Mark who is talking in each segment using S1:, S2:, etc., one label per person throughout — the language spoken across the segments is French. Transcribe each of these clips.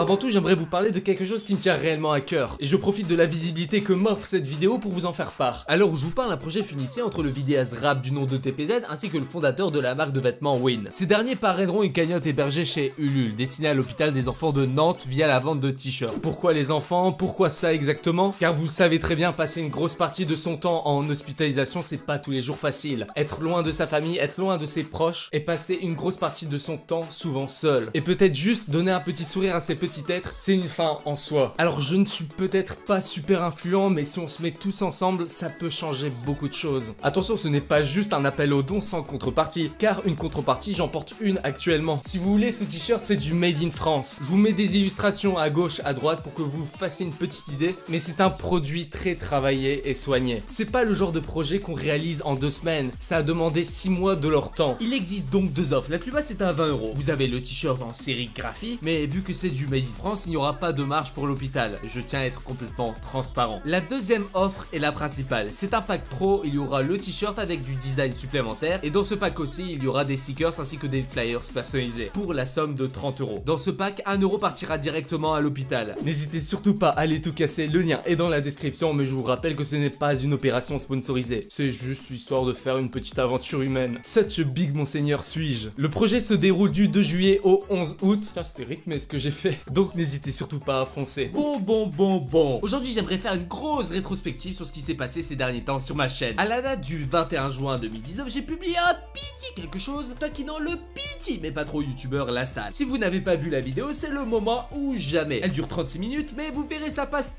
S1: avant tout, j'aimerais vous parler de quelque chose qui me tient réellement à cœur. Et je profite de la visibilité que m'offre cette vidéo pour vous en faire part. À l'heure où je vous parle, un projet finissait entre le vidéaste rap du nom de TPZ ainsi que le fondateur de la marque de vêtements Win. Ces derniers parraineront une cagnotte hébergée chez Ulule, destinée à l'hôpital des enfants de Nantes via la vente de t-shirts. Pourquoi les enfants? Pourquoi ça exactement? Car vous savez très bien, passer une grosse partie de son temps en hospitalisation, c'est pas tous les jours facile. Être loin de sa famille, être loin de ses proches et passer une grosse partie de son temps souvent seul. Et peut-être juste donner un petit sourire à ces petits êtres, c'est une fin en soi. Alors je ne suis peut-être pas super influent, mais si on se met tous ensemble, ça peut changer beaucoup de choses. Attention, ce n'est pas juste un appel aux dons sans contrepartie, car une contrepartie, j'en porte une actuellement. Si vous voulez ce t-shirt, c'est du Made in France. Je vous mets des illustrations à gauche, à droite pour que vous fassiez une petite idée, mais c'est un produit très travaillé et soigné. C'est pas le genre de projet qu'on réalise en 2 semaines, ça a demandé 6 mois de leur temps. Il existe donc 2 offres, la plus basse c'est à 20 €. Vous avez le t-shirt en sérigraphie, mais vu que c'est du Made in France, il n'y aura pas de marge pour l'hôpital. Je tiens à être complètement transparent. La deuxième offre est la principale. C'est un pack pro, il y aura le t-shirt avec du design supplémentaire, et dans ce pack aussi, il y aura des stickers ainsi que des flyers personnalisés, pour la somme de 30 €. Dans ce pack, 1 € partira directement à l'hôpital. N'hésitez surtout pas à aller tout casser, le lien est dans la description, mais je vous rappelle que ce n'est pas une opération sponsorisée. C'est juste histoire de faire une petite aventure humaine. Such a big monseigneur suis-je. Le projet se déroule du 2 juillet au 11 août. Tiens, c'était rythmé ce que j'ai fait. Donc n'hésitez surtout pas à foncer. Bon. Aujourd'hui, j'aimerais faire une grosse rétrospective sur ce qui s'est passé ces derniers temps sur ma chaîne. À la date du 21 juin 2019, j'ai publié un petit quelque chose taquinant le petit, mais pas trop youtubeur, La Salle. Si vous n'avez pas vu la vidéo, c'est le moment ou jamais. Elle dure 36 minutes, mais vous verrez, ça passe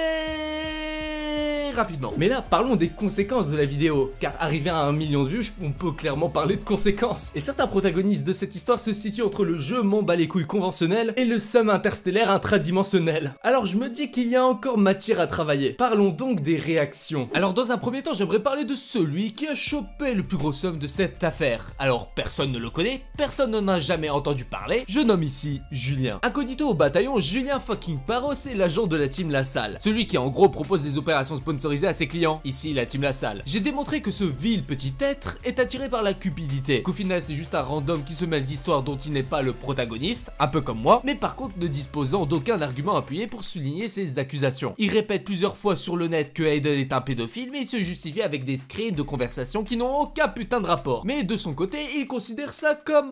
S1: très rapidement. Mais là, parlons des conséquences de la vidéo, car arrivé à 1 million de vues, on peut clairement parler de conséquences. Et certains protagonistes de cette histoire se situent entre le jeu m'en bat les couilles conventionnel et le somme interstellaire intradimensionnel. Alors je me dis qu'il y a encore matière à travailler. Parlons donc des réactions. Alors dans un premier temps, j'aimerais parler de celui qui a chopé le plus gros somme de cette affaire. Alors personne ne le connaît, personne n'en a jamais entendu parler, je nomme ici Julien. Incognito au bataillon, Julien fucking Parros est l'agent de la team La Salle. Celui qui en gros propose des opérations sponsorisées à ses clients, ici la team La Salle. J'ai démontré que ce vil petit être est attiré par la cupidité, qu'au final c'est juste un random qui se mêle d'histoires dont il n'est pas le protagoniste, un peu comme moi, mais par contre ne disposant d'aucun argument appuyé pour souligner ses accusations. Il répète plusieurs fois sur le net que Aiden est un pédophile, mais il se justifie avec des screens de conversations qui n'ont aucun putain de rapport. Mais de son côté, il considère ça comme...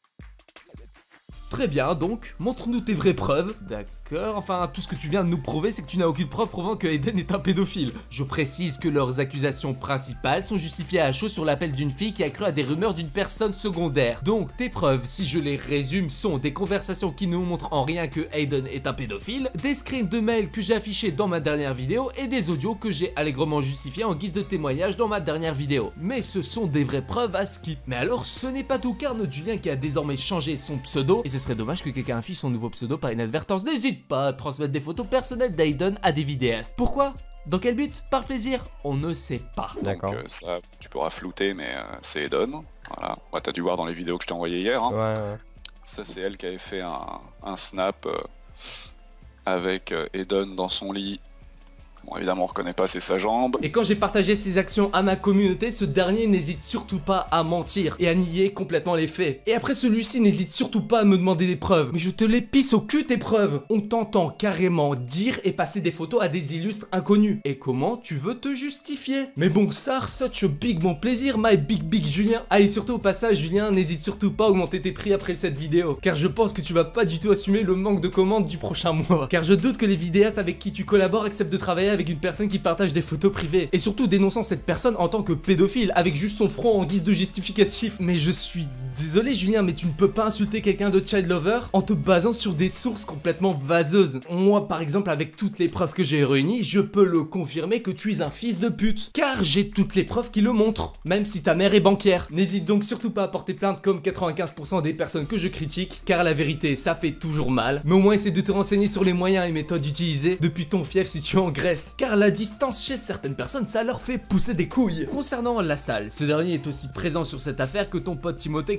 S1: Très bien, donc, montre-nous tes vraies preuves. D'accord, enfin, tout ce que tu viens de nous prouver, c'est que tu n'as aucune preuve prouvant que Aiden est un pédophile. Je précise que leurs accusations principales sont justifiées à chaud sur l'appel d'une fille qui a cru à des rumeurs d'une personne secondaire. Donc, tes preuves, si je les résume, sont des conversations qui ne nous montrent en rien que Aiden est un pédophile, des screens de mails que j'ai affichés dans ma dernière vidéo et des audios que j'ai allègrement justifiés en guise de témoignage dans ma dernière vidéo. Mais ce sont des vraies preuves à skip. Mais alors, ce n'est pas tout, car notre Julien qui a désormais changé son pseudo, et ce serait dommage que quelqu'un affiche son nouveau pseudo par inadvertance, n'hésite pas à transmettre des photos personnelles d'Aiden à des vidéastes. Pourquoi? Dans quel but? Par plaisir? On ne sait pas.
S2: D'accord.
S3: Donc ça, tu pourras flouter, mais c'est Aiden. Voilà. Ouais, t'as dû voir dans les vidéos que je t'ai envoyées hier. Hein.
S2: Ouais.
S3: Ça, c'est elle qui avait fait un snap avec Aiden dans son lit. Bon, évidemment, on reconnaît pas, c'est sa jambe.
S1: Et quand j'ai partagé ces actions à ma communauté, ce dernier n'hésite surtout pas à mentir et à nier complètement les faits. Et après, celui-ci n'hésite surtout pas à me demander des preuves. Mais je te les pisse au cul, tes preuves. On t'entend carrément dire et passer des photos à des illustres inconnus. Et comment tu veux te justifier? Mais bon, ça, such a big bon plaisir, my big Julien. Ah, et surtout au passage, Julien, n'hésite surtout pas à augmenter tes prix après cette vidéo, car je pense que tu vas pas du tout assumer le manque de commandes du prochain mois. Car je doute que les vidéastes avec qui tu collabores acceptent de travailler avec une personne qui partage des photos privées, et surtout dénonçant cette personne en tant que pédophile, avec juste son front en guise de justificatif. Mais je suis désolé Julien, mais tu ne peux pas insulter quelqu'un de child lover en te basant sur des sources complètement vaseuses. Moi par exemple, avec toutes les preuves que j'ai réunies, je peux le confirmer que tu es un fils de pute, car j'ai toutes les preuves qui le montrent, même si ta mère est banquière. N'hésite donc surtout pas à porter plainte comme 95% des personnes que je critique, car la vérité ça fait toujours mal, mais au moins essaie de te renseigner sur les moyens et méthodes utilisées depuis ton fief situé en Grèce, car la distance chez certaines personnes ça leur fait pousser des couilles. Concernant La Salle, ce dernier est aussi présent sur cette affaire que ton pote Timothée qui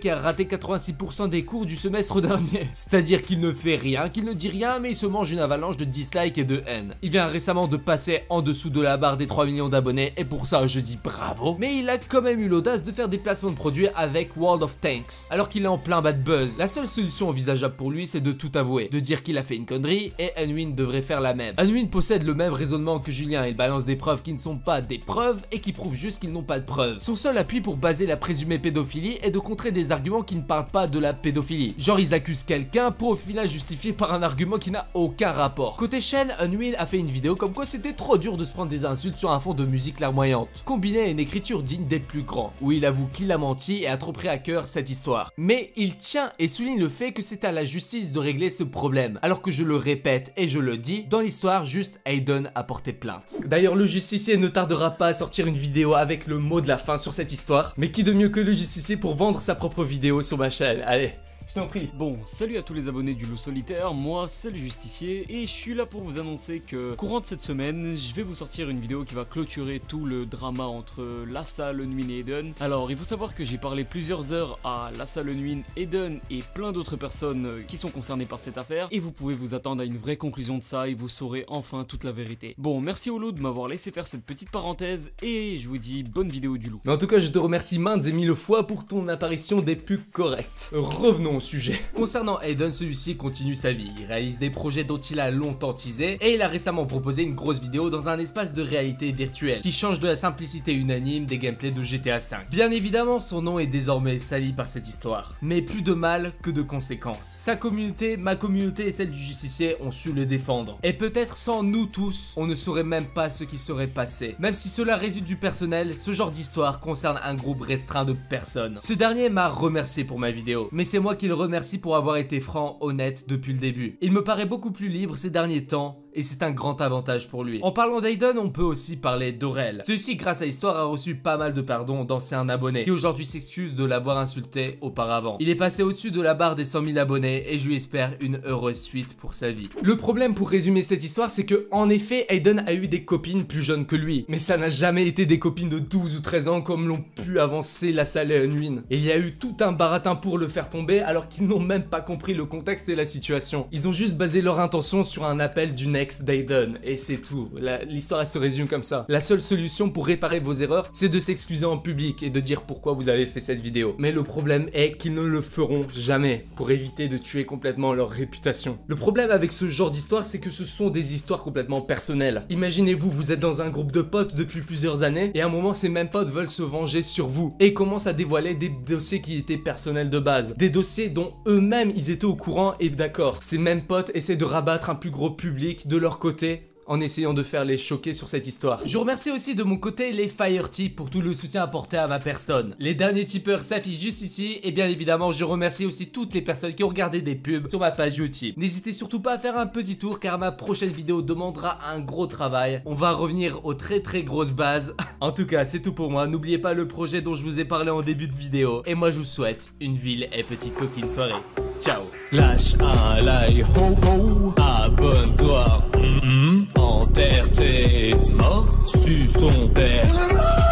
S1: qui a raté 86% des cours du semestre dernier. C'est-à-dire qu'il ne fait rien, qu'il ne dit rien, mais il se mange une avalanche de dislikes et de haine. Il vient récemment de passer en dessous de la barre des 3 millions d'abonnés et pour ça je dis bravo. Mais il a quand même eu l'audace de faire des placements de produits avec World of Tanks, alors qu'il est en plein bad buzz. La seule solution envisageable pour lui, c'est de tout avouer, de dire qu'il a fait une connerie et Unwin devrait faire la même. Unwin possède le même raisonnement que Julien, il balance des preuves qui ne sont pas des preuves et qui prouvent juste qu'ils n'ont pas de preuves. Son seul appui pour baser la présumée pédophilie est de contrer des arguments qui ne parlent pas de la pédophilie. Genre ils accusent quelqu'un pour au final justifier par un argument qui n'a aucun rapport. Côté chaîne, Unwin a fait une vidéo comme quoi c'était trop dur de se prendre des insultes sur un fond de musique larmoyante, combiné à une écriture digne des plus grands, où il avoue qu'il a menti et a trop pris à cœur cette histoire. Mais il tient et souligne le fait que c'est à la justice de régler ce problème, alors que je le répète et je le dis, dans l'histoire, juste Aiden a porté plainte. D'ailleurs, le justicier ne tardera pas à sortir une vidéo avec le mot de la fin sur cette histoire, mais qui de mieux que le justicier pour vendre sa propre vidéo sur ma chaîne? Allez, je t'en prie.
S2: Bon, salut à tous les abonnés du Loup Solitaire, moi c'est le Justicier et je suis là pour vous annoncer que courant de cette semaine, je vais vous sortir une vidéo qui va clôturer tout le drama entre Lasse, Unwin et Aiden. Alors il faut savoir que j'ai parlé plusieurs heures à Lasse, Unwin, Aiden et plein d'autres personnes qui sont concernées par cette affaire et vous pouvez vous attendre à une vraie conclusion de ça et vous saurez enfin toute la vérité. Bon, merci au Loup de m'avoir laissé faire cette petite parenthèse et je vous dis bonne vidéo du Loup.
S1: Mais en tout cas, je te remercie maintes et mille fois pour ton apparition des plus correctes. Revenons au sujet. Concernant Aiden, celui-ci continue sa vie, il réalise des projets dont il a longtemps teasé et il a récemment proposé une grosse vidéo dans un espace de réalité virtuelle qui change de la simplicité unanime des gameplays de GTA V. Bien évidemment, son nom est désormais sali par cette histoire, mais plus de mal que de conséquences. Sa communauté, ma communauté et celle du justicier ont su le défendre. Et peut-être sans nous tous, on ne saurait même pas ce qui serait passé. Même si cela résulte du personnel, ce genre d'histoire concerne un groupe restreint de personnes. Ce dernier m'a remercié pour ma vidéo, mais c'est moi qui le remercie pour avoir été franc, honnête depuis le début. Il me paraît beaucoup plus libre ces derniers temps et c'est un grand avantage pour lui. En parlant d'Aiden, on peut aussi parler d'Aurel. Celui-ci, grâce à l'histoire, a reçu pas mal de pardons d'anciens abonnés qui aujourd'hui s'excusent de l'avoir insulté auparavant. Il est passé au-dessus de la barre des 100 000 abonnés et je lui espère une heureuse suite pour sa vie. Le problème pour résumer cette histoire, c'est que en effet, Aiden a eu des copines plus jeunes que lui, mais ça n'a jamais été des copines de 12 ou 13 ans comme l'ont pu avancer Lasse et Unwin. Et il y a eu tout un baratin pour le faire tomber alors qu'ils n'ont même pas compris le contexte et la situation. Ils ont juste basé leur intention sur un appel d'une ex d'Aiden et c'est tout. L'histoire elle se résume comme ça. La seule solution pour réparer vos erreurs, c'est de s'excuser en public et de dire pourquoi vous avez fait cette vidéo. Mais le problème est qu'ils ne le feront jamais pour éviter de tuer complètement leur réputation. Le problème avec ce genre d'histoire, c'est que ce sont des histoires complètement personnelles. Imaginez-vous, vous êtes dans un groupe de potes depuis plusieurs années et à un moment ces mêmes potes veulent se venger sur vous et commencent à dévoiler des dossiers qui étaient personnels de base. Des dossiers dont eux-mêmes ils étaient au courant et d'accord. Ces mêmes potes essaient de rabattre un plus gros public de leur côté en essayant de faire les choquer sur cette histoire. Je remercie aussi de mon côté les Firetips pour tout le soutien apporté à ma personne. Les derniers tipeurs s'affichent juste ici et bien évidemment je remercie aussi toutes les personnes qui ont regardé des pubs sur ma page YouTube. N'hésitez surtout pas à faire un petit tour car ma prochaine vidéo demandera un gros travail. On va revenir aux très grosses bases. En tout cas c'est tout pour moi, n'oubliez pas le projet dont je vous ai parlé en début de vidéo et moi je vous souhaite une ville et petite coquine soirée. Ciao. Lâche un like, ho ho, abonne-toi, enterre tes morts, suce ton père.